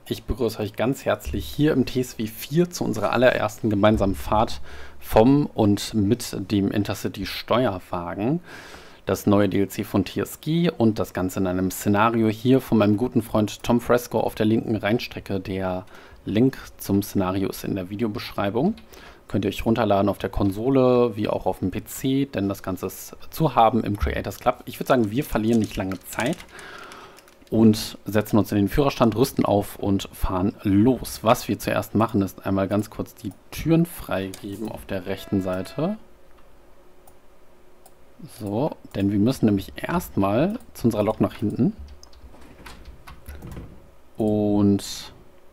Ich begrüße euch ganz herzlich hier im TSW 4 zu unserer allerersten gemeinsamen Fahrt vom und mit dem Intercity Steuerwagen. Das neue DLC von TSG und das Ganze in einem Szenario hier von meinem guten Freund Tom Fresco auf der linken Rheinstrecke. Der Link zum Szenario ist in der Videobeschreibung. Könnt ihr euch runterladen auf der Konsole wie auch auf dem PC, denn das Ganze ist zu haben im Creators Club. Ich würde sagen, wir verlieren nicht lange Zeit und setzen uns in den Führerstand, rüsten auf und fahren los. Was wir zuerst machen, ist einmal ganz kurz die Türen freigeben auf der rechten Seite. So, denn wir müssen nämlich erstmal zu unserer Lok nach hinten. Und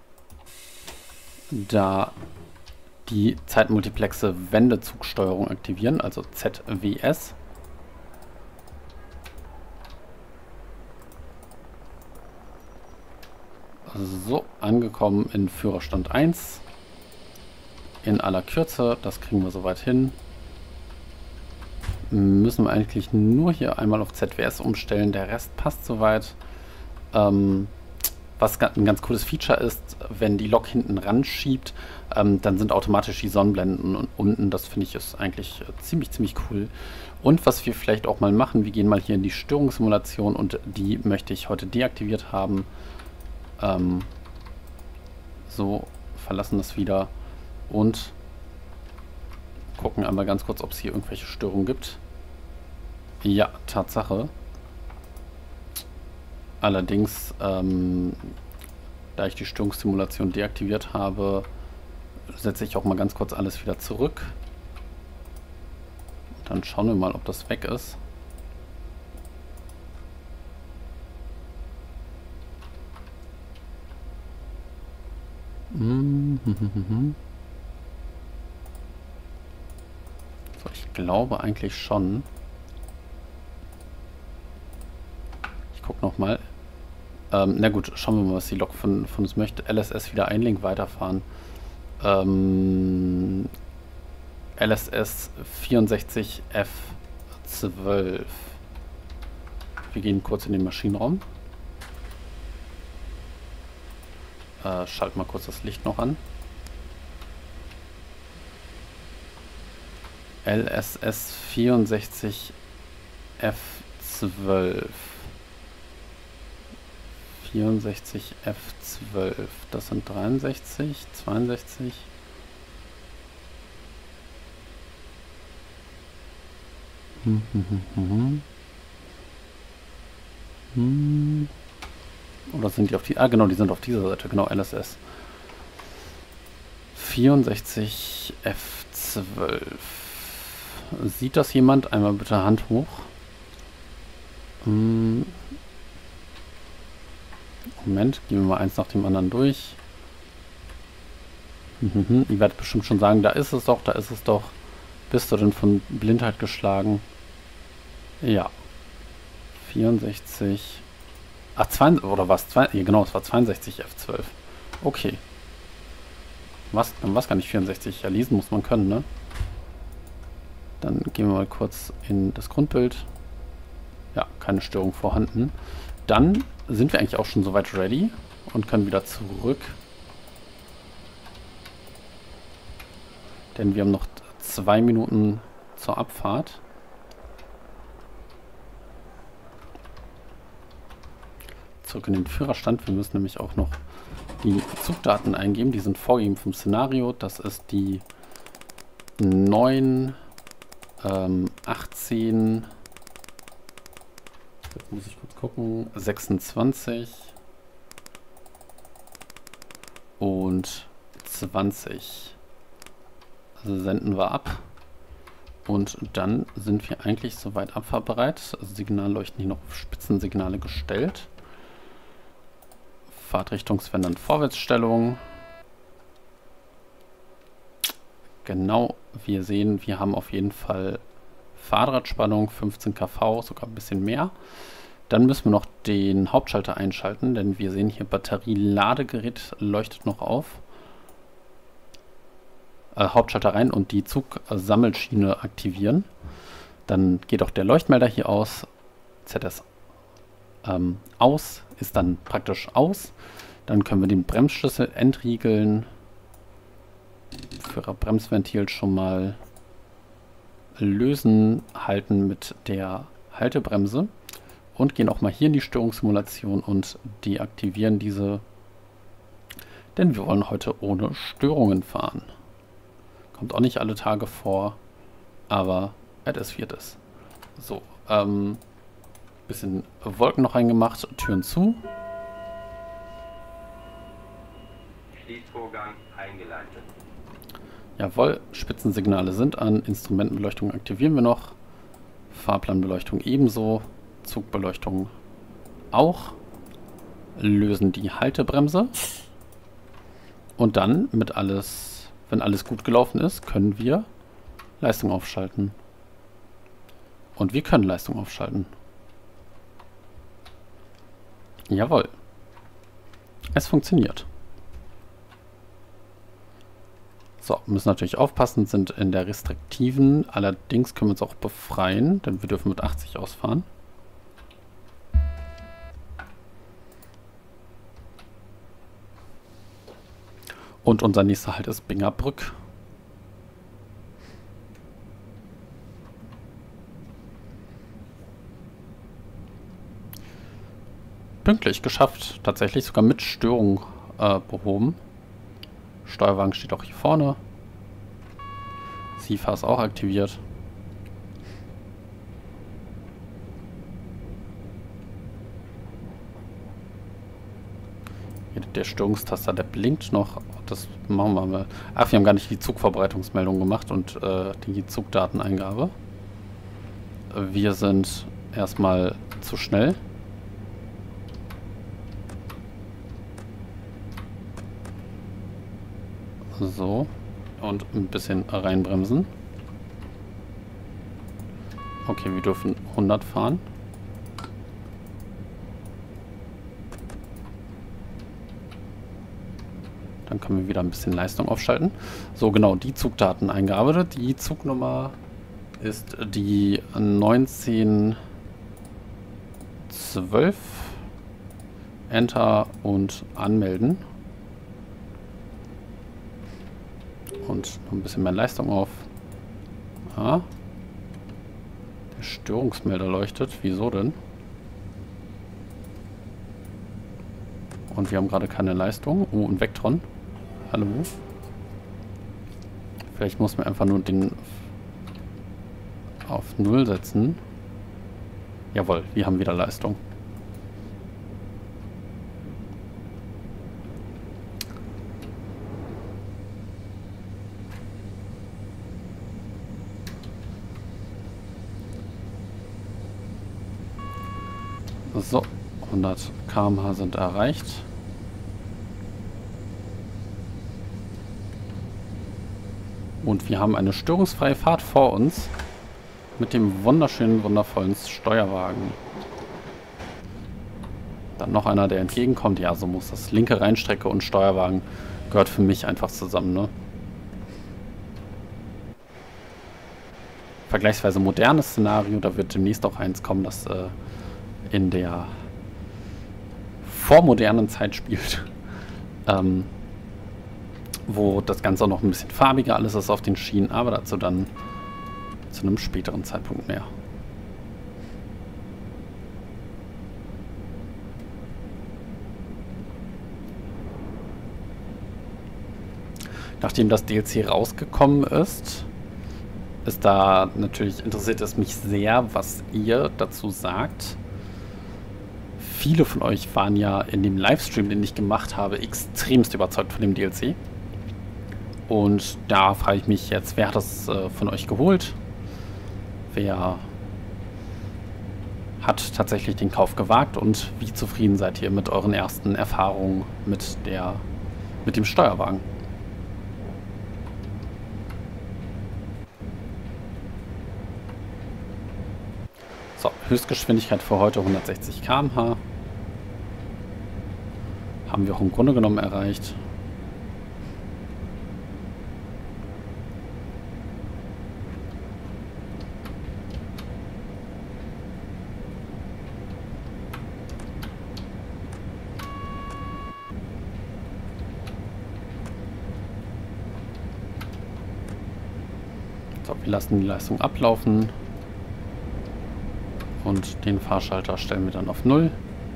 da die zeitmultiplexe Wendezugsteuerung aktivieren, also ZWS. So, angekommen in Führerstand 1. In aller Kürze, das kriegen wir soweit hin. Müssen wir eigentlich nur hier einmal auf ZWS umstellen, der Rest passt soweit. Was ein ganz cooles Feature ist, wenn die Lok hinten ran schiebt, dann sind automatisch die Sonnenblenden unten. Das finde ich ist eigentlich ziemlich cool. Und was wir vielleicht auch mal machen, wir gehen mal hier in die Störungssimulation und die möchte ich heute deaktiviert haben. So, verlassen das wieder und gucken einmal ganz kurz, ob es hier irgendwelche Störungen gibt. Ja, Tatsache. Allerdings, da ich die Störungssimulation deaktiviert habe, setze ich auch mal ganz kurz alles wieder zurück. Dann schauen wir mal, ob das weg ist. So, ich glaube eigentlich schon. Ich gucke nochmal. Na gut, schauen wir mal, was die Lok von uns möchte. LSS wieder Einlink weiterfahren. LSS 64F12. Wir gehen kurz in den Maschinenraum. Schalten mal kurz das Licht noch an. LSS 64F12. 64F12. Das sind 63, 62. Oder sind die auf die... Ah, genau, die sind auf dieser Seite. Genau, LSS. 64F12. Sieht das jemand? Einmal bitte Hand hoch. Moment, gehen wir mal eins nach dem anderen durch. Ihr werdet bestimmt schon sagen, da ist es doch, da ist es doch. Bist du denn von Blindheit geschlagen? Ja. 64... Ach, 2, oder was? Ja, genau, es war 62 F12. Okay. Was gar nicht 64. Ja, lesen muss man können, ne? Dann gehen wir mal kurz in das Grundbild. Ja, keine Störung vorhanden. Dann sind wir eigentlich auch schon soweit ready und können wieder zurück. Denn wir haben noch 2 Minuten zur Abfahrt. Zurück in den Führerstand. Wir müssen nämlich auch noch die Zugdaten eingeben. Die sind vorgegeben vom Szenario. Das ist die 9, 18, jetzt muss ich kurz gucken, 26 und 20. Also senden wir ab. Und dann sind wir eigentlich soweit abfahrbereit. Also Signalleuchten hier noch auf Spitzensignale gestellt. Fahrtrichtungswendern Vorwärtsstellung. Genau, wir sehen, wir haben auf jeden Fall Fahrradspannung 15 kV, sogar ein bisschen mehr. Dann müssen wir noch den Hauptschalter einschalten, denn wir sehen hier Batterieladegerät leuchtet noch auf. Hauptschalter rein und die Zugsammelschiene aktivieren. Dann geht auch der Leuchtmelder hier aus. ZS aus ist dann praktisch aus. Dann können wir den Bremsschlüssel entriegeln. Führerbremsventil schon mal lösen, halten mit der Haltebremse und gehen auch mal hier in die Störungssimulation und deaktivieren diese, denn wir wollen heute ohne Störungen fahren. Kommt auch nicht alle Tage vor, aber es wird es. So, bisschen Wolken noch reingemacht, Türen zu. Schließvorgang eingeleitet. Jawohl, Spitzensignale sind an, Instrumentenbeleuchtung aktivieren wir noch, Fahrplanbeleuchtung ebenso, Zugbeleuchtung auch, lösen die Haltebremse und dann mit alles, wenn alles gut gelaufen ist, können wir Leistung aufschalten. Und wir können Leistung aufschalten. Jawohl. Es funktioniert. So, müssen natürlich aufpassen, sind in der restriktiven. Allerdings können wir uns auch befreien, denn wir dürfen mit 80 ausfahren. Und unser nächster Halt ist Bingerbrück. Pünktlich geschafft, tatsächlich sogar mit Störung behoben. Steuerwagen steht auch hier vorne. SIFA ist auch aktiviert. Hier der Störungstaster, der blinkt noch. Das machen wir mal. Ach, wir haben gar nicht die Zugvorbereitungsmeldung gemacht und die Zugdateneingabe. Wir sind erstmal zu schnell. So, und ein bisschen reinbremsen. Okay, wir dürfen 100 fahren. Dann können wir wieder ein bisschen Leistung aufschalten. So, genau, die Zugdateneingabe. Die Zugnummer ist die 1912. Enter und anmelden. Und noch ein bisschen mehr Leistung auf. Ah. Der Störungsmelder leuchtet. Wieso denn? Und wir haben gerade keine Leistung. Oh, ein Vectron. Hallo. Vielleicht muss man einfach nur den auf 0 setzen. Jawohl, wir haben wieder Leistung. So, 100 km/h sind erreicht. Und wir haben eine störungsfreie Fahrt vor uns mit dem wunderschönen, wundervollen Steuerwagen. Dann noch einer, der entgegenkommt. Ja, so muss das. Linke Reinstrecke und Steuerwagen gehört für mich einfach zusammen, ne? Vergleichsweise modernes Szenario. Da wird demnächst auch eins kommen, das in der vormodernen Zeit spielt. Wo das Ganze auch noch ein bisschen farbiger alles ist auf den Schienen, aber dazu dann zu einem späteren Zeitpunkt mehr. Nachdem das DLC rausgekommen ist, da natürlich interessiert es mich sehr, was ihr dazu sagt. Viele von euch waren ja in dem Livestream, den ich gemacht habe, extremst überzeugt von dem DLC. Und da frage ich mich jetzt, wer hat das von euch geholt? Wer hat tatsächlich den Kauf gewagt und wie zufrieden seid ihr mit euren ersten Erfahrungen mit dem Steuerwagen? So, Höchstgeschwindigkeit für heute 160 km/h. Haben wir auch im Grunde genommen erreicht. Wir lassen die Leistung ablaufen. Und den Fahrschalter stellen wir dann auf 0.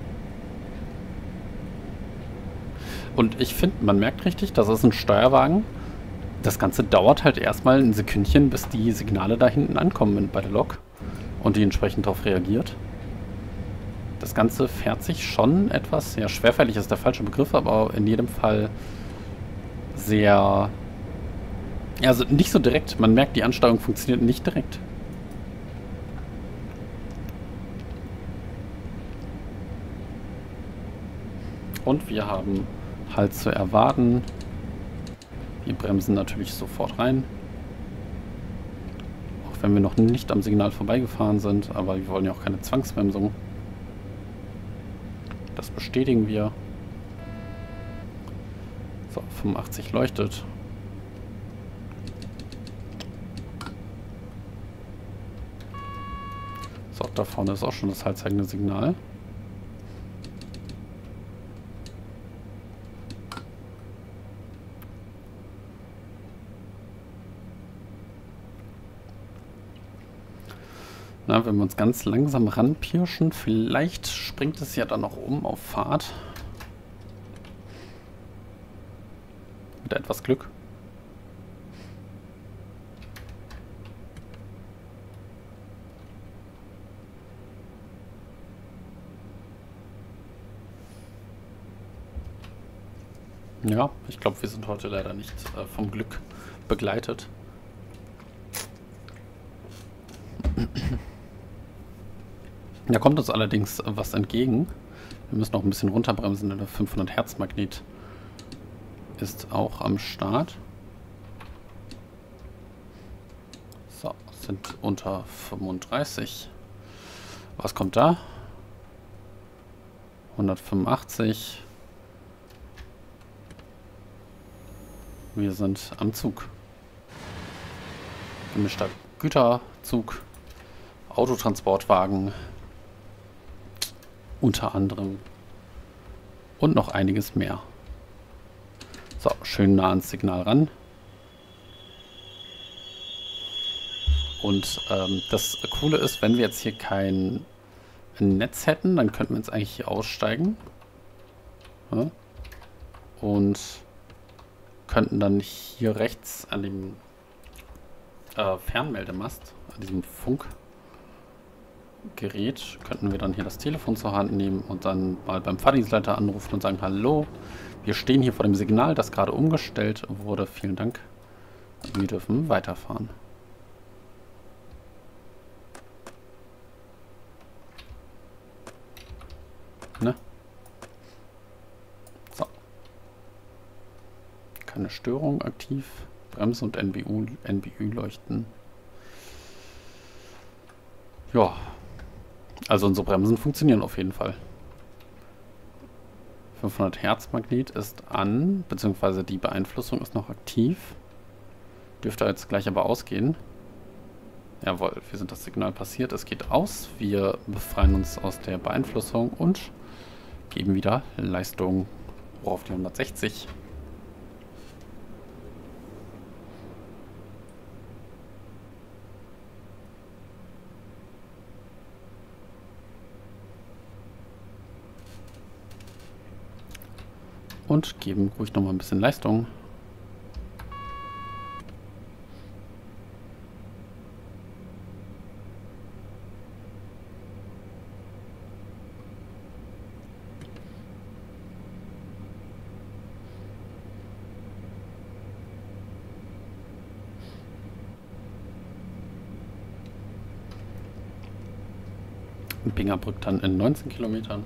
Und ich finde, man merkt richtig, das ist ein Steuerwagen. Das Ganze dauert halt erstmal ein Sekündchen, bis die Signale da hinten ankommen bei der Lok und die entsprechend darauf reagiert. Das Ganze fährt sich schon etwas, ja, schwerfällig ist der falsche Begriff, aber in jedem Fall sehr, also nicht so direkt. Man merkt, die Ansteuerung funktioniert nicht direkt. Und wir haben halt zu erwarten. Wir bremsen natürlich sofort rein. Auch wenn wir noch nicht am Signal vorbeigefahren sind, aber wir wollen ja auch keine Zwangsbremsung. Das bestätigen wir. So, 85 leuchtet. So, da vorne ist auch schon das halbzeigende Signal. Na, wenn wir uns ganz langsam ranpirschen, vielleicht springt es ja dann noch um auf Fahrt. Mit etwas Glück. Ja, ich glaube, wir sind heute leider nicht vom Glück begleitet. Da kommt uns allerdings was entgegen. Wir müssen noch ein bisschen runterbremsen, denn der 500 Hertz Magnet ist auch am Start. So, sind unter 35. Was kommt da? 185. Wir sind am Zug. Gemischter Güterzug, Autotransportwagen, unter anderem und noch einiges mehr. So, schön nah ans Signal ran. Und das Coole ist, wenn wir jetzt hier kein Netz hätten, dann könnten wir jetzt eigentlich hier aussteigen. Ja. Und könnten dann hier rechts an dem Fernmeldemast, an diesem Funkgerät, könnten wir dann hier das Telefon zur Hand nehmen und dann mal beim Fahrdienstleiter anrufen und sagen, hallo, wir stehen hier vor dem Signal, das gerade umgestellt wurde. Vielen Dank. Wir dürfen weiterfahren. Ne? So. Keine Störung aktiv. Bremse und NBU leuchten. Ja. Also unsere Bremsen funktionieren auf jeden Fall. 500 Hertz Magnet ist an, beziehungsweise die Beeinflussung ist noch aktiv. Dürfte jetzt gleich aber ausgehen. Jawohl, wir sind das Signal passiert. Es geht aus. Wir befreien uns aus der Beeinflussung und geben wieder Leistung auf die 160. Und geben ruhig noch mal ein bisschen Leistung. Bingerbrück dann in 19 Kilometern.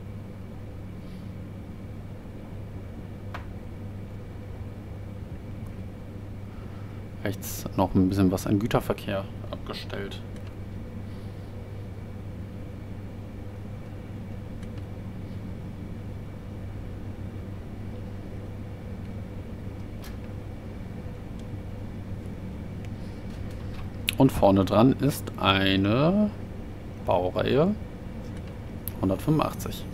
Rechts noch ein bisschen was an Güterverkehr abgestellt. Und vorne dran ist eine Baureihe 185.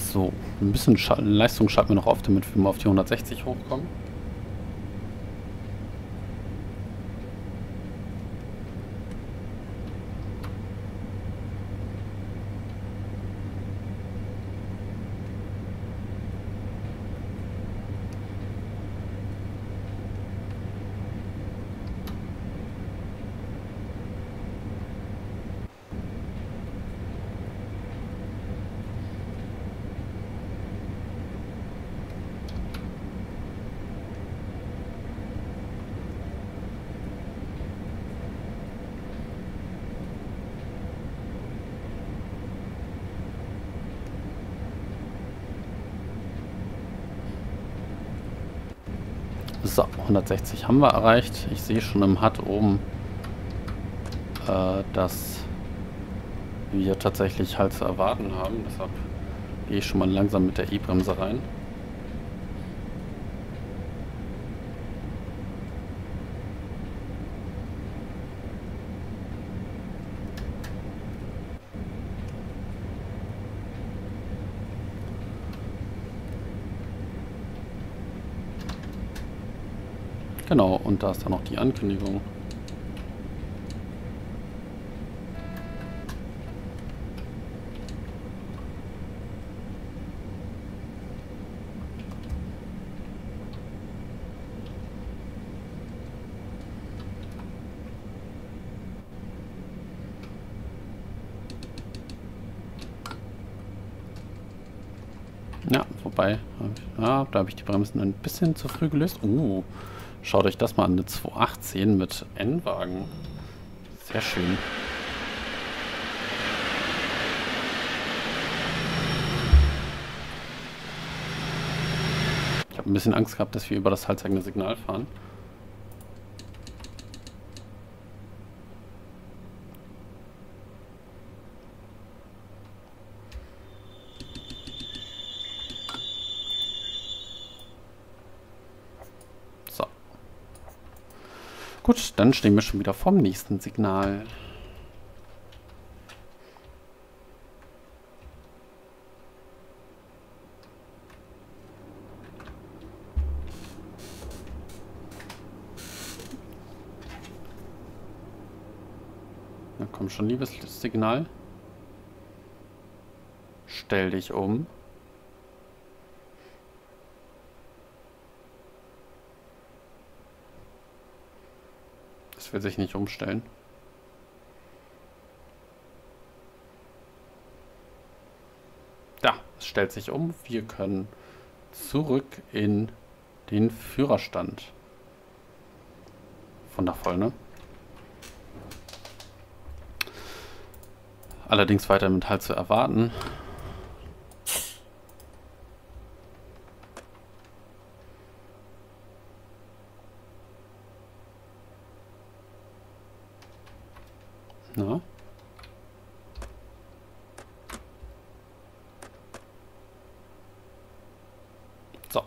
So, ein bisschen Leistung schalten wir noch auf, damit wir mal auf die 160 hochkommen. So, 160 haben wir erreicht. Ich sehe schon im HUD oben, dass wir tatsächlich halt zu erwarten haben. Deshalb gehe ich schon mal langsam mit der E-Bremse rein. Genau, und da ist dann noch die Ankündigung. Ja, wobei, ja, da habe ich die Bremsen ein bisschen zu früh gelöst. Schaut euch das mal an, eine 218 mit N-Wagen. Sehr schön. Ich habe ein bisschen Angst gehabt, dass wir über das halbzeigende Signal fahren. So. Gut, dann stehen wir schon wieder vorm nächsten Signal. Na komm schon, liebes Signal. Stell dich um. Das will sich nicht umstellen. Ja, es stellt sich um. Wir können zurück in den Führerstand. Wundervoll, ne? Allerdings weiter mit Halt zu erwarten. Na? So.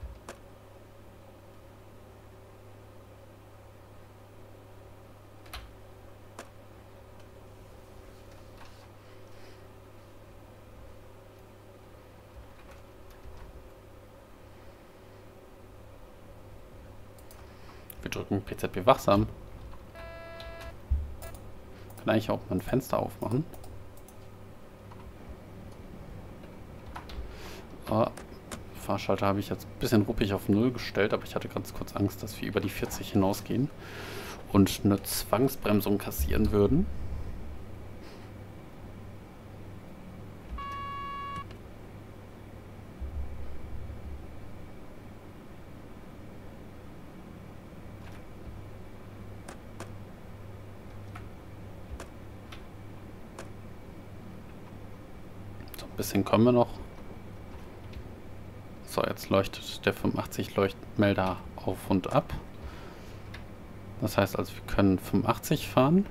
Wir drücken PZB wachsam. Kann eigentlich auch mal ein Fenster aufmachen. Fahrschalter habe ich jetzt ein bisschen ruppig auf 0 gestellt, aber ich hatte ganz kurz Angst, dass wir über die 40 hinausgehen und eine Zwangsbremsung kassieren würden. So, ein bisschen kommen wir noch. So, jetzt leuchtet der 85 Leuchtmelder auf und ab. Das heißt also, wir können 85 fahren.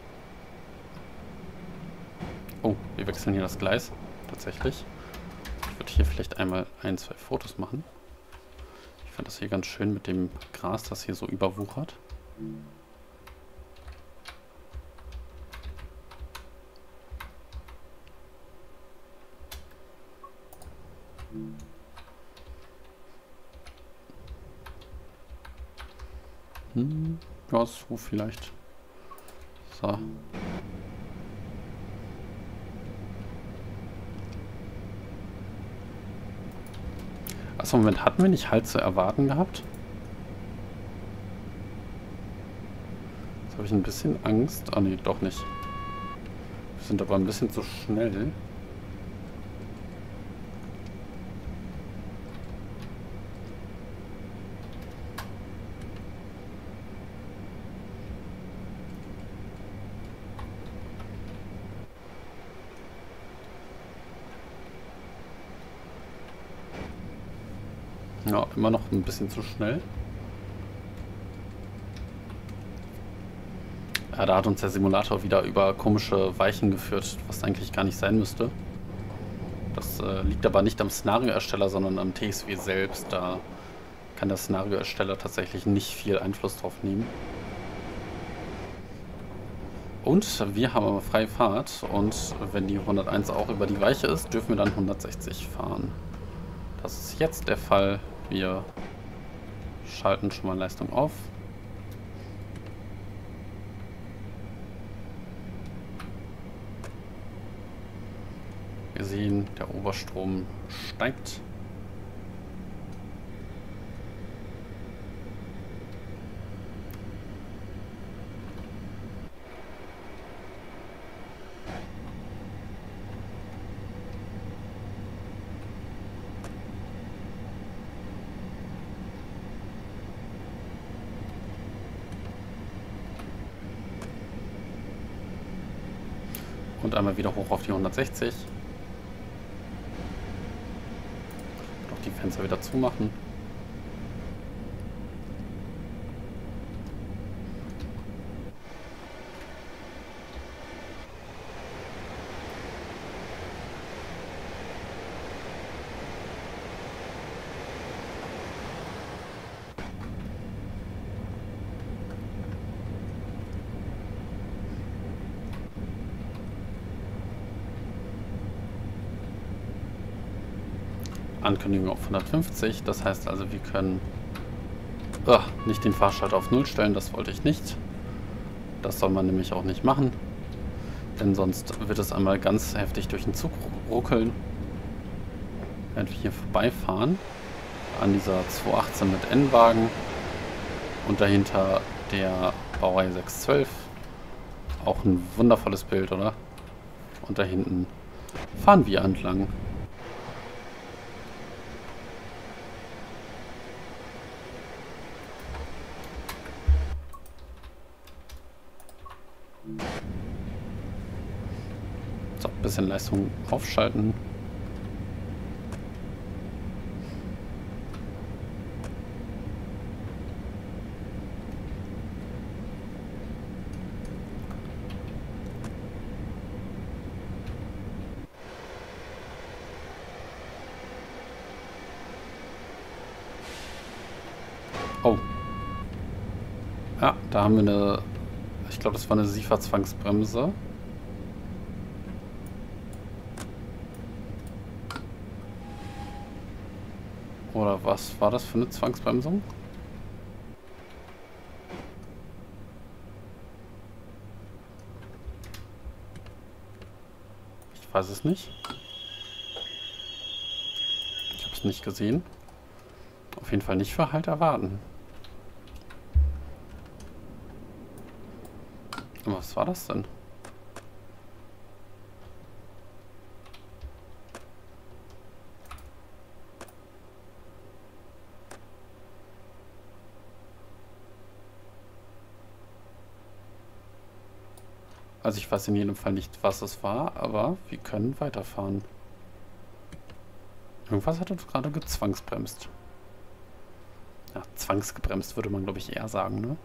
Oh, wir wechseln hier das Gleis. Tatsächlich. Ich würde hier vielleicht einmal ein, zwei Fotos machen. Ich finde das hier ganz schön mit dem Gras, das hier so überwuchert. Ja, so vielleicht. So. Achso, Moment, hatten wir nicht Halt zu erwarten gehabt? Jetzt habe ich ein bisschen Angst. Ah, nee, doch nicht. Wir sind aber ein bisschen zu schnell. Ja, immer noch ein bisschen zu schnell. Ja, da hat uns der Simulator wieder über komische Weichen geführt, was eigentlich gar nicht sein müsste. Das liegt aber nicht am Szenarioersteller, sondern am TSW selbst. Da kann der Szenarioersteller tatsächlich nicht viel Einfluss drauf nehmen. Und wir haben aber freie Fahrt und wenn die 101 auch über die Weiche ist, dürfen wir dann 160 fahren. Das ist jetzt der Fall. Wir schalten schon mal Leistung auf. Wir sehen, der Oberstrom steigt. Und einmal wieder hoch auf die 160. Noch die Fenster wieder zumachen. Ankündigung auf 150, das heißt also, wir können nicht den Fahrschalter auf 0 stellen, das wollte ich nicht. Das soll man nämlich auch nicht machen, denn sonst wird es einmal ganz heftig durch den Zug ruckeln, während wir hier vorbeifahren an dieser 218 mit N-Wagen und dahinter der Baureihe 612. Auch ein wundervolles Bild, oder? Und da hinten fahren wir entlang. So, ein bisschen Leistung aufschalten. Oh. Ja, da haben wir eine, ich glaube, das war eine SIFA-Zwangsbremse. Oder was war das für eine Zwangsbremsung? Ich weiß es nicht. Ich habe es nicht gesehen. Auf jeden Fall nicht für Halt erwarten. Und was war das denn? Also ich weiß in jedem Fall nicht, was es war, aber wir können weiterfahren. Irgendwas hat uns gerade gezwangsbremst. Ja, zwangsgebremst würde man, glaube ich, eher sagen, ne?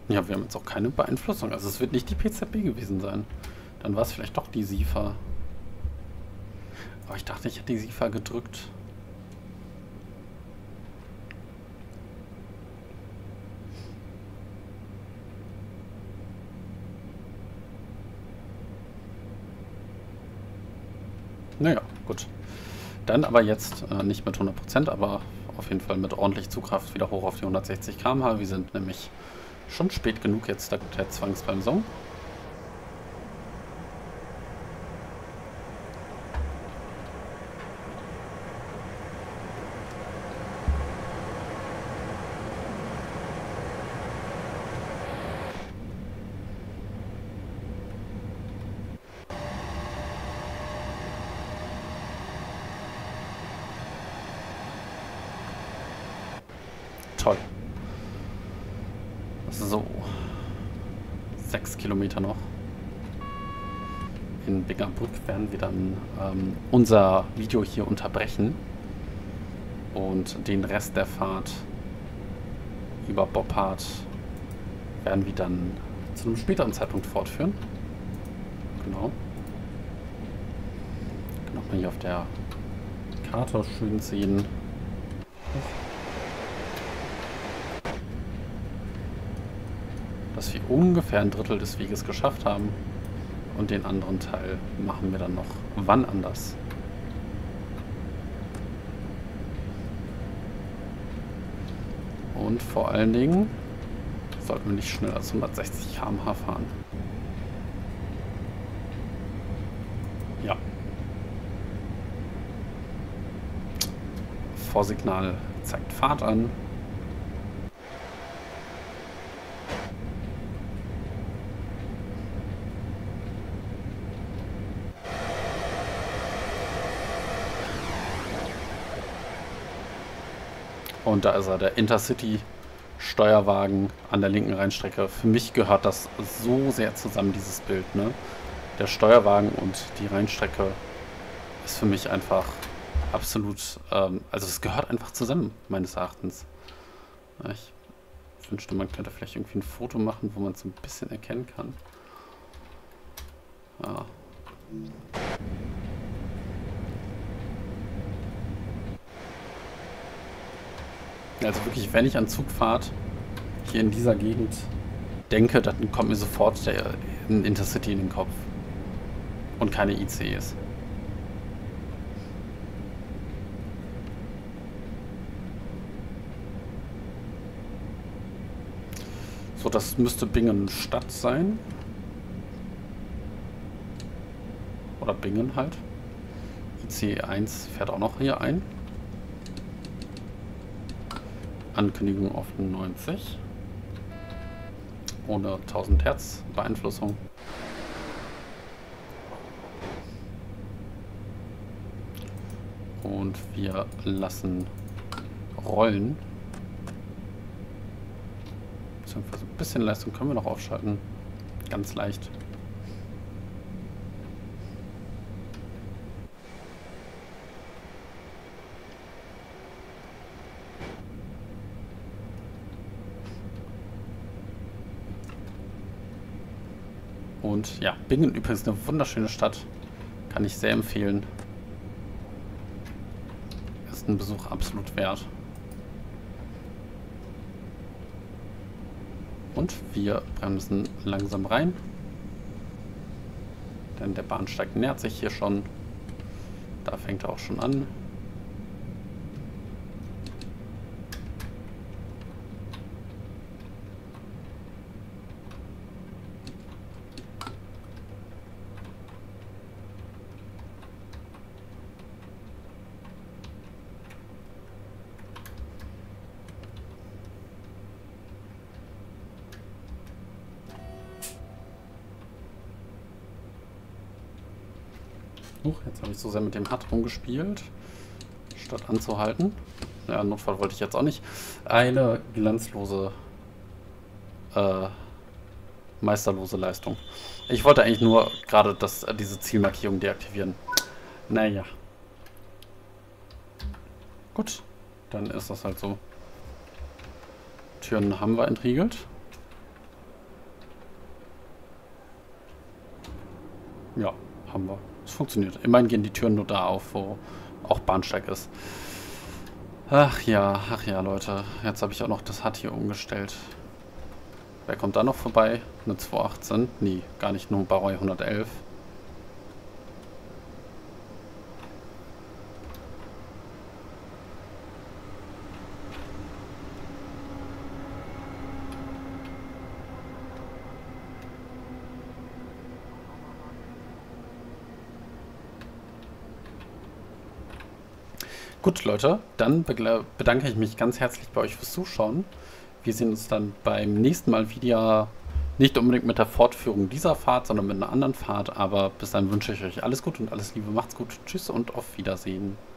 Ja, wir haben jetzt auch keine Beeinflussung. Also es wird nicht die PZB gewesen sein. Dann war es vielleicht doch die SIFA. Aber ich dachte, ich hätte die SIFA gedrückt. Naja, gut. Dann aber jetzt nicht mit 100%, aber auf jeden Fall mit ordentlich Zugkraft wieder hoch auf die 160 km/h. Wir sind nämlich schon spät genug jetzt der Zwangsbremsung. Toll. So. 6 Kilometer noch. In Bingerbrück werden wir dann unser Video hier unterbrechen und den Rest der Fahrt über Boppard werden wir dann zu einem späteren Zeitpunkt fortführen. Genau. Kann man hier auf der Karte schön sehen. Dass wir ungefähr ein Drittel des Weges geschafft haben und den anderen Teil machen wir dann noch wann anders. Und vor allen Dingen sollten wir nicht schneller als 160 km/h fahren. Ja. Vorsignal zeigt Fahrt an. Und da ist er, der Intercity-Steuerwagen an der linken Rheinstrecke. Für mich gehört das so sehr zusammen, dieses Bild, ne? Der Steuerwagen und die Rheinstrecke ist für mich einfach absolut, also es gehört einfach zusammen, meines Erachtens. Ja, ich wünschte, man könnte vielleicht irgendwie ein Foto machen, wo man es ein bisschen erkennen kann. Ja. Also wirklich, wenn ich an Zugfahrt hier in dieser Gegend denke, dann kommt mir sofort der Intercity in den Kopf. Und keine ICEs. So, das müsste Bingen Stadt sein. Oder Bingen halt. ICE 1 fährt auch noch hier ein. Ankündigung auf 90. Ohne 1000 Hertz Beeinflussung. Und wir lassen rollen. Beziehungsweise ein bisschen Leistung können wir noch aufschalten. Ganz leicht. Und ja, Bingen übrigens eine wunderschöne Stadt. Kann ich sehr empfehlen. Ist ein Besuch absolut wert. Und wir bremsen langsam rein. Denn der Bahnsteig nähert sich hier schon. Da fängt er auch schon an. Jetzt habe ich so sehr mit dem HUD rumgespielt, statt anzuhalten. Ja, Notfall wollte ich jetzt auch nicht. Eine glanzlose, meisterlose Leistung. Ich wollte eigentlich nur gerade diese Zielmarkierung deaktivieren. Naja. Gut, dann ist das halt so. Türen haben wir entriegelt. Ja, haben wir. Es funktioniert. Immerhin gehen die Türen nur da auf, wo auch Bahnsteig ist. Ach ja, Leute. Jetzt habe ich auch noch das HUD hier umgestellt. Wer kommt da noch vorbei? Eine 218? Nee, gar nicht, nur Baroi 111. Gut, Leute, dann bedanke ich mich ganz herzlich bei euch fürs Zuschauen. Wir sehen uns dann beim nächsten Mal wieder, nicht unbedingt mit der Fortführung dieser Fahrt, sondern mit einer anderen Fahrt. Aber bis dann wünsche ich euch alles Gute und alles Liebe. Macht's gut. Tschüss und auf Wiedersehen.